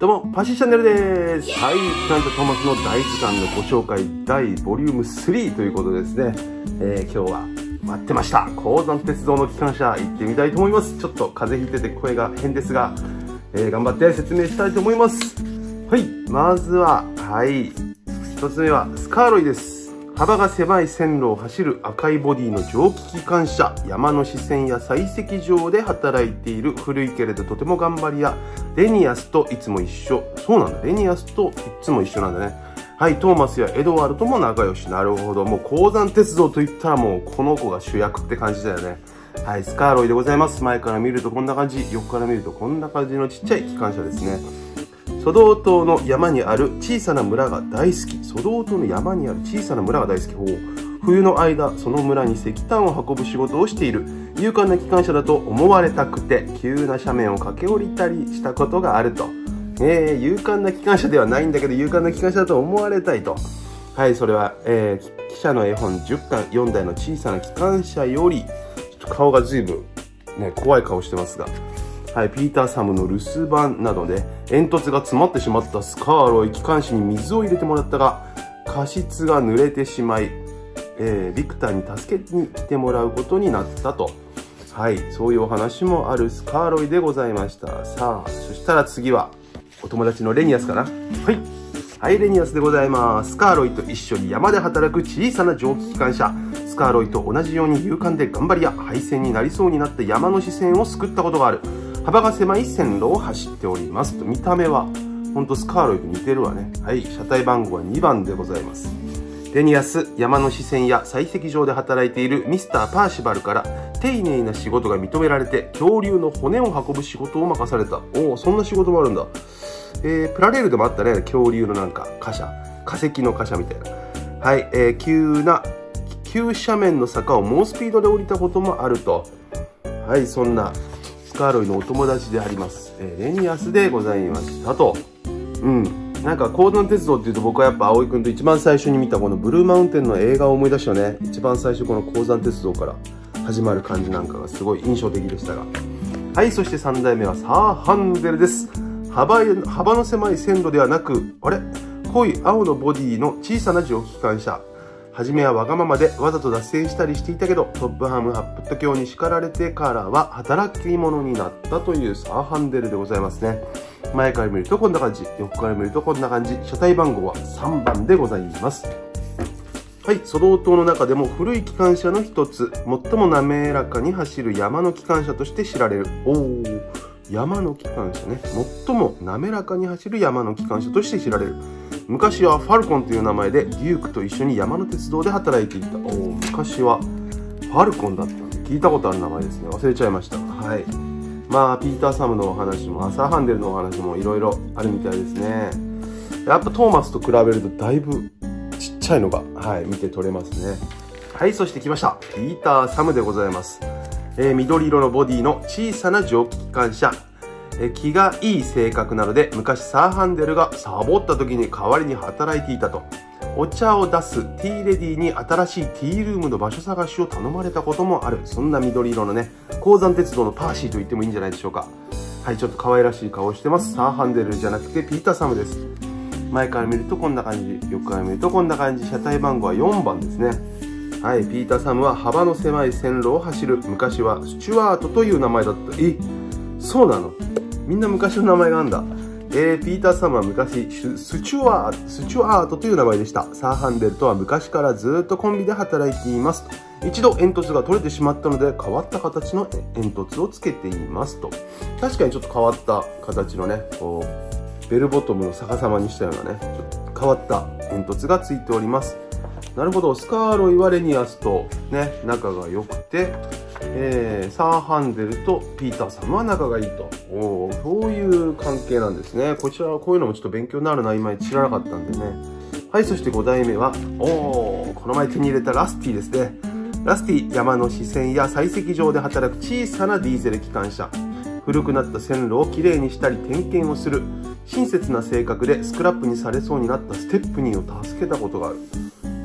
どうも、パシチャンネルです。はい、機関車トーマスの大図鑑のご紹介第ボリューム3ということでですね、今日は待ってました鉱山鉄道の機関車行ってみたいと思います。ちょっと風邪ひいてて声が変ですが、頑張って説明したいと思います。はい、まずは、一つ目はスカーロイです。幅が狭い線路を走る赤いボディの蒸気機関車、山の支線や採石場で働いている古いけれどとても頑張り屋、レニアスといつも一緒。そうなんだ、レニアスといつも一緒なんだね。はい、トーマスやエドワルドも仲良し。なるほど、もう鉱山鉄道といったらもうこの子が主役って感じだよね。はい、スカーロイでございます。前から見るとこんな感じ、横から見るとこんな感じのちっちゃい機関車ですね。ソドー島の山にある小さな村が大好き。ソドー島の山にある小さな村が大好き。冬の間、その村に石炭を運ぶ仕事をしている。勇敢な機関車だと思われたくて、急な斜面を駆け下りたりしたことがあると。勇敢な機関車ではないんだけど、勇敢な機関車だと思われたいと。はい、それは、記者の絵本10巻、4台の小さな機関車より、ちょっと顔が随分、ね、怖い顔してますが。はい、ピーター・サムの留守番などで煙突が詰まってしまったスカーロイ機関士に水を入れてもらったが、過失が濡れてしまい、ビクターに助けに来てもらうことになったと。はい、そういうお話もあるスカーロイでございました。さあ、そしたら次はお友達のレニアスかな。はい、レニアスでございます。スカーロイと一緒に山で働く小さな蒸気機関車。スカーロイと同じように勇敢で頑張り屋、廃線になりそうになった山の支線を救ったことがある。幅が狭い線路を走っておりますと。見た目はほんとスカーロイと似てるわね。はい、車体番号は2番でございます。レニアス、山の支線や採石場で働いているミスター・パーシバルから丁寧な仕事が認められて、恐竜の骨を運ぶ仕事を任された。おお、そんな仕事もあるんだ。プラレールでもあったね、恐竜のなんか貨車、化石の貨車みたいな。はい、急斜面の坂を猛スピードで降りたこともあると。はい、そんなスカーロイのお友達であります、レニアスでございましたと。なんか鉱山鉄道っていうと僕はやっぱ葵くんと一番最初に見たこのブルーマウンテンの映画を思い出したよね。一番最初この鉱山鉄道から始まる感じなんかがすごい印象的でしたが。はい、そして3台目はサーハンデルです。幅の狭い線路ではなく、濃い青のボディの小さな蒸気機関車。初めはわがままでわざと脱線したりしていたけど、トップハムハップト教に叱られてからは働き者になったというサーハンデルでございますね。前から見るとこんな感じ、横から見るとこんな感じ。車体番号は3番でございます。はい、ソドー島の中でも古い機関車の一つ、最も滑らかに走る山の機関車として知られる。山の機関車ね。最も滑らかに走る山の機関車として知られる。昔はファルコンという名前でデュークと一緒に山の鉄道で働いていた。昔はファルコンだった。聞いたことある名前ですね。忘れちゃいました。はい。まあ、ピーター・サムのお話も、サーハンデルのお話もいろいろあるみたいですね。やっぱトーマスと比べるとだいぶちっちゃいのが、見て取れますね。はい、そして来ました。ピーター・サムでございます。緑色のボディの小さな蒸気機関車。気がいい性格なので、昔サーハンデルがサボった時に代わりに働いていたと。お茶を出すティーレディに新しいティールームの場所探しを頼まれたこともある。そんな緑色のね、鉱山鉄道のパーシーと言ってもいいんじゃないでしょうか。はい、ちょっと可愛らしい顔をしてます。サーハンデルじゃなくてピーター・サムです。前から見るとこんな感じ、横から見るとこんな感じ。車体番号は4番ですね。はい、ピーター・サムは幅の狭い線路を走る。昔はスチュワートという名前だった。そうなの？みんな昔の名前があるんだ。ピーター・サムは昔スチュワートという名前でした。サーハンデルとは昔からずっとコンビで働いています。一度煙突が取れてしまったので変わった形の煙突をつけていますと。確かにちょっと変わった形のね、こうベルボトムの逆さまにしたようなね、ちょっと変わった煙突がついております。なるほど、スカーロイはレニアスとね、仲が良くて、サーハンデルとピーターさんは仲がいいと。そういう関係なんですね。こちらはこういうのもちょっと勉強になるな、今知らなかったんでね。はい、そして5台目は、この前手に入れたラスティですね。ラスティ、山の支線や採石場で働く小さなディーゼル機関車。古くなった線路をきれいにしたり点検をする。親切な性格でスクラップにされそうになったステップニーを助けたことがある。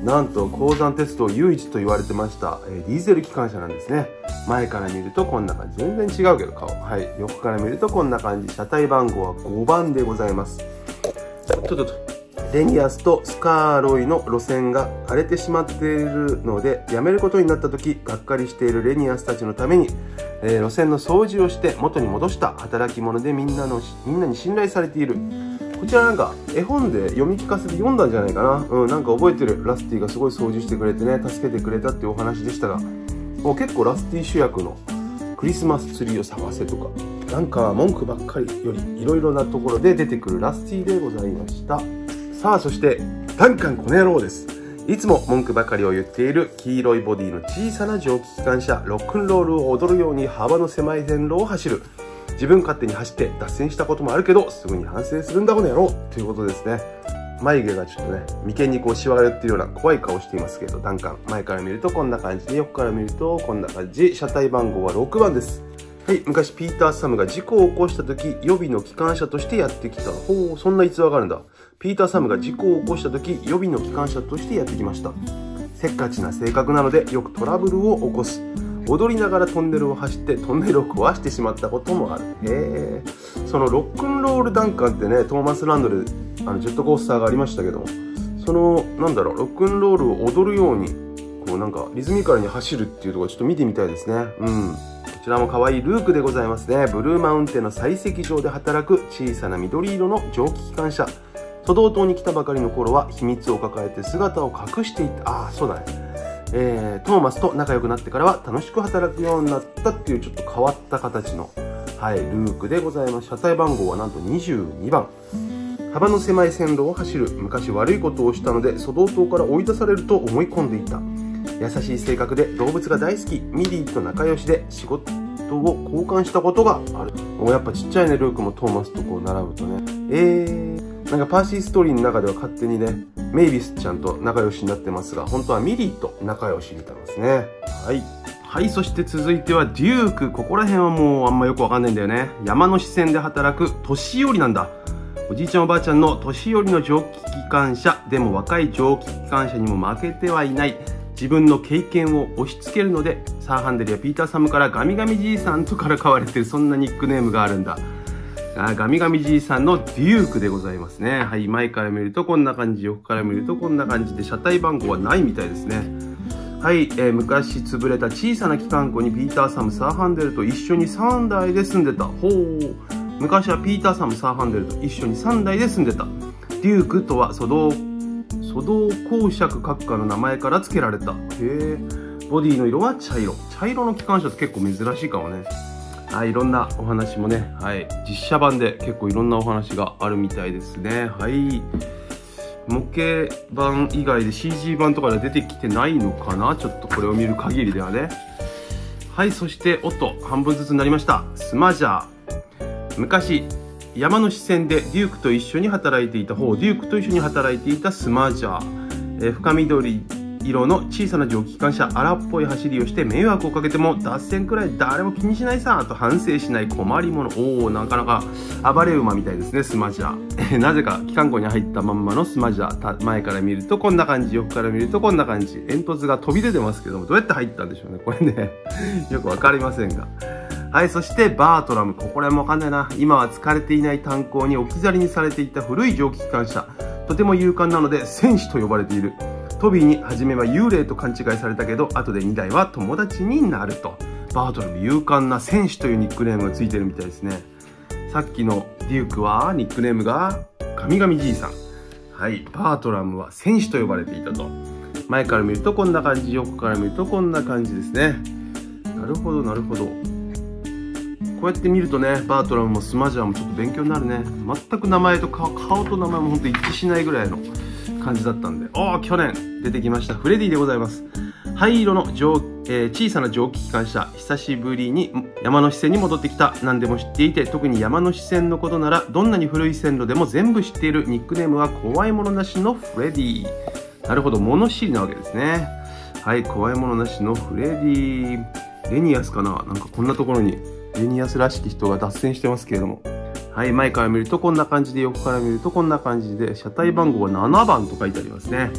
なんと鉱山鉄道唯一と言われてました、ディーゼル機関車なんですね。前から見るとこんな感じ。全然違うけど顔。はい。横から見るとこんな感じ。車体番号は5番でございます。ちょっとレニアスとスカーロイの路線が荒れてしまっているので、辞めることになった時、がっかりしているレニアスたちのために、路線の掃除をして元に戻した働き者でみんなに信頼されている。こちらなんか絵本で読み聞かせで読んだんじゃないかな。なんか覚えてる。ラスティがすごい掃除してくれてね、助けてくれたっていうお話でしたが、もう結構ラスティ主役のクリスマスツリーを探せとか、なんか文句ばっかりよりいろいろなところで出てくるラスティでございました。さあ、そしてダンカンこの野郎です。いつも文句ばかりを言っている黄色いボディの小さな蒸気機関車、ロックンロールを踊るように幅の狭い線路を走る。自分勝手に走って脱線したこともあるけど、すぐに反省するんだこの野郎ということですね。眉毛がちょっとね、眉間にこうしわが寄っているような怖い顔していますけど、ダンカン。前から見るとこんな感じで、横から見るとこんな感じ。車体番号は6番です。はい、昔ピーター・サムが事故を起こした時、予備の機関車としてやってきた。ほう、そんな逸話があるんだ。ピーター・サムが事故を起こした時、予備の機関車としてやってきました。せっかちな性格なので、よくトラブルを起こす。踊りながらトンネルを走ってトンネルを壊してしまったこともある。へー。そのロックンロールダンカンってね、トーマスランドでジェットコースターがありましたけども、その、なんだろう、ロックンロールを踊るように、こうなんかリズミカルに走るっていうところちょっと見てみたいですね。こちらも可愛いルークでございますね。ブルーマウンテンの採石場で働く小さな緑色の蒸気機関車。ソドー島に来たばかりの頃は秘密を抱えて姿を隠していた。そうだね。トーマスと仲良くなってからは楽しく働くようになったっていうちょっと変わった形の、はい、ルークでございます。車体番号はなんと22番。幅の狭い線路を走る。昔悪いことをしたので、ソドー島から追い出されると思い込んでいた。優しい性格で動物が大好き。ミリーと仲良しで仕事を交換したことがある。やっぱちっちゃいね、ルークもトーマスとこう並ぶとね。なんかパーシーストーリーの中では勝手にね、メイビスちゃんと仲良しになってますが、本当はミリーと仲良しみたいですね。はい。はい、そして続いてはデューク。ここら辺はもうあんまよくわかんないんだよね。山の支線で働く年寄りなんだ。おじいちゃんおばあちゃんの年寄りの蒸気機関車。でも若い蒸気機関車にも負けてはいない。自分の経験を押し付けるので、サーハンデルやピーター・サムからガミガミじいさんとから買われてる、そんなニックネームがあるんだ。ガミガミじいさんのデュークでございますね。はい、前から見るとこんな感じ、横から見るとこんな感じで、車体番号はないみたいですね。はい、昔潰れた小さな機関庫にピーター・サム、サーハンデルと一緒に3台で住んでた。ほう。昔はピーター・サム、サーハンデルと一緒に3台で住んでた。デュークとは粗銅公爵閣下の名前から付けられた。へえ。ボディの色は茶色。茶色の機関車って結構珍しいかもね。はい、いろんなお話もね、はい、実写版で結構いろんなお話があるみたいですね。はい。模型版以外で CG 版とかで出てきてないのかな、ちょっとこれを見る限りではね。はい、そして音、半分ずつになりました。スマジャー。昔、山の支線でデュークと一緒に働いていた方、デュークと一緒に働いていたスマジャー。深緑色の小さな蒸気機関車、荒っぽい走りをして迷惑をかけても脱線くらい誰も気にしないさと反省しない困り者。なかなか暴れ馬みたいですね、スマジャー。なぜか機関庫に入ったまんまのスマジャー。前から見るとこんな感じ、横から見るとこんな感じ。煙突が飛び出てますけども、どうやって入ったんでしょうね、これね。よくわかりませんが。はい、そしてバートラム。これもわかんないな。今は疲れていない炭鉱に置き去りにされていた古い蒸気機関車。とても勇敢なので戦士と呼ばれている。トビーに初めは幽霊と勘違いされたけど、後で2台は友達になると。バートラム、勇敢な戦士というニックネームがついてるみたいですね。さっきのデュークはニックネームがガミガミじいさん。はい、バートラムは戦士と呼ばれていたと。前から見るとこんな感じ、横から見るとこんな感じですね。なるほど、なるほど。こうやって見るとね、バートラムもスマジャーもちょっと勉強になるね。全く名前と顔と名前もほんと一致しないぐらいの感じだったんで。去年出てきましたフレディでございます。灰色の小さな蒸気機関車。久しぶりに山の支線に戻ってきた。何でも知っていて、特に山の支線のことならどんなに古い線路でも全部知っている。ニックネームは怖いものなしのフレディ。なるほど、物知りなわけですね。はい、怖いものなしのフレディ。レニアスかな、なんかこんなところにレニアスらしき人が脱線してますけれども。はい、前から見るとこんな感じで、横から見るとこんな感じで、車体番号は7番と書いてありますね。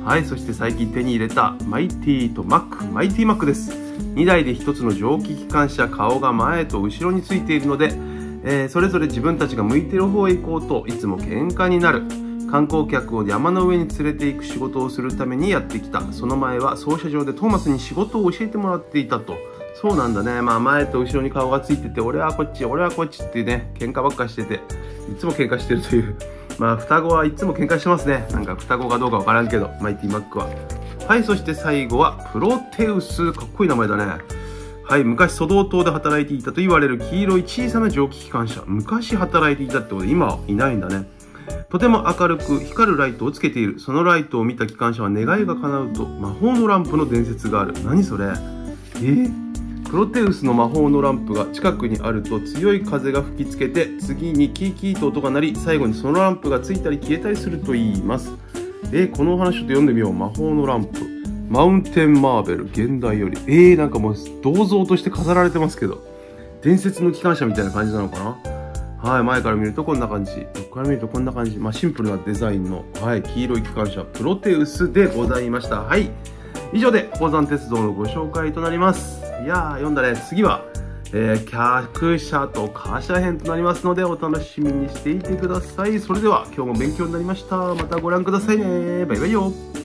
はい、そして最近手に入れたマイティとマイティマックです。2台で1つの蒸気機関車、顔が前と後ろについているので、それぞれ自分たちが向いている方へ行こうといつも喧嘩になる。観光客を山の上に連れて行く仕事をするためにやってきた。その前は操車場でトーマスに仕事を教えてもらっていたと。そうなんだね。まあ前と後ろに顔がついてて、俺はこっち俺はこっちってね、喧嘩ばっかしてて、いつも喧嘩してるという。まあ双子はいつも喧嘩してますね。なんか双子かどうかわからんけど、マイティマックは。はい、そして最後はプロテウス。かっこいい名前だね。はい、昔ソドー島で働いていたと言われる黄色い小さな蒸気機関車。昔働いていたってことで今はいないんだね。とても明るく光るライトをつけている。そのライトを見た機関車は願いが叶うと魔法のランプの伝説がある。何それ？プロテウスの魔法のランプが近くにあると強い風が吹きつけて、次にキーキーと音が鳴り、最後にそのランプがついたり消えたりすると言います。このお話ちょっと読んでみよう。魔法のランプ。マウンテンマーベル、現代より。なんかもう銅像として飾られてますけど。伝説の機関車みたいな感じなのかな？はい、前から見るとこんな感じ。横から見るとこんな感じ。まあシンプルなデザインの、はい、黄色い機関車、プロテウスでございました。はい。以上で、鉱山鉄道のご紹介となります。いやー、読んだね。次は、客車と貨車編となりますので、お楽しみにしていてください。それでは、今日も勉強になりました。またご覧くださいね。バイバイよ。